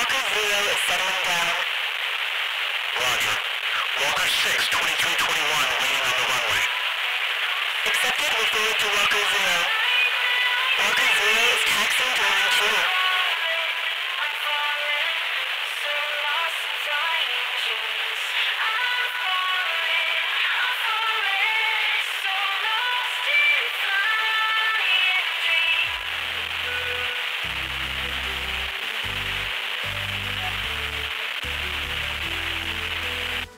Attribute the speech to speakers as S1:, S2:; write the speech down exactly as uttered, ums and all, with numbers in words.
S1: Walker Zero is settling down.
S2: Roger. Walker six, twenty-three twenty-one, waiting on the runway.
S1: Accepted, will forward to Walker Zero. Walker Zero is taxiing to Line two.